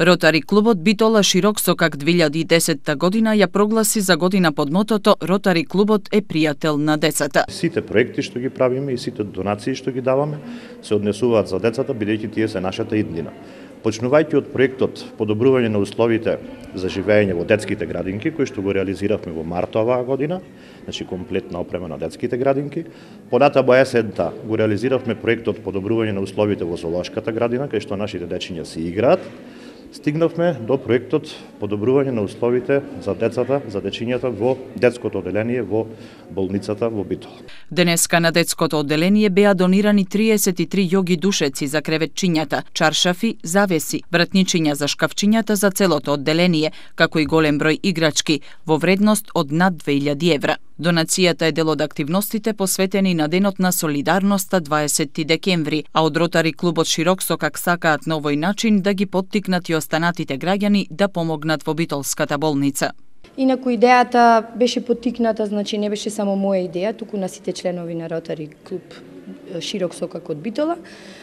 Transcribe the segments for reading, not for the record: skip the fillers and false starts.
Ротари клубот Битола Широк Сокак 2010 година ја прогласи за година под мотото Ротари клубот е пријател на децата. Сите проекти што ги правиме и сите донации што ги даваме се однесуваат за децата, бидејќи тие се нашата иднина. Почнувајќи од проектот подобрување на условите за живење во детските градинки, кој што го реализиравме во март оваа година, значи комплетна опрема на детските градинки. Понатаму во есента го реализиравме проектот подобрување на условите во зоолошката градина, кај што нашите дечиња се играат. Стигнавме до проектот подобрување на условите за децата, за дечињата во детското оделение во болницата во Битола. Денеска на детското оделение беа донирани 33 јоги душеци за креветчињата, чаршафи, завеси, вратничиња за шкафчињата за целото оделение, како и голем број играчки во вредност од над 2000 евра. Донацијата е дел од активностите посветени на Денот на солидарноста 20 декември, а од Ротари клубот Широк Сокак сакаат на овој начин да ги поттикнат и останатите граѓани да помогнат во Битолската болница. Инаку идејата беше поттикната, значи не беше само моја идеја, туку на сите членови на Ротари клуб Широк Сокак од Битола,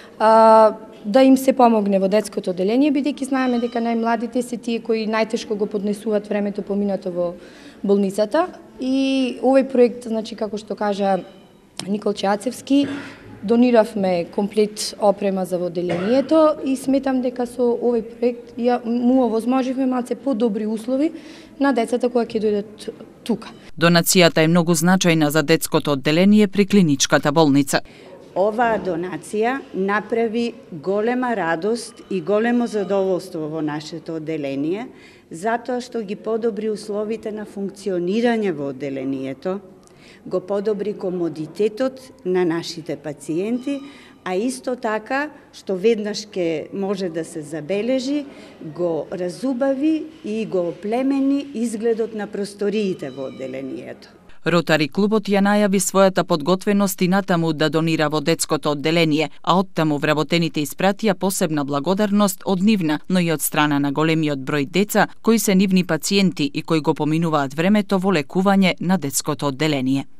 да им се помогне во детското оделение, бидејќи знаеме дека најмладите се тие кои најтешко го поднесуваат времето поминато во болницата. И овој проект, значи како што кажа Никол Чацевски, дониравме комплет опрема за оделението и сметам дека со овој проект му овозможивме малце подобри услови на децата кои ќе дојдат тука. Донацијата е многу значајна за детското одделение при клиничката болница. Оваа донација направи голема радост и големо задоволство во нашето одделение, затоа што ги подобри условите на функционирање во одделението, го подобри комодитетот на нашите пациенти, а исто така, што веднаш ке може да се забележи, го разубави и го оплемени изгледот на просториите во одделението. Ротари клубот ја најави својата подготвеност и натаму да донира во детското одделение, а оттаму вработените испратија посебна благодарност од нивна, но и од страна на големиот број деца кои се нивни пациенти и кои го поминуваат времето во лекување на детското одделение.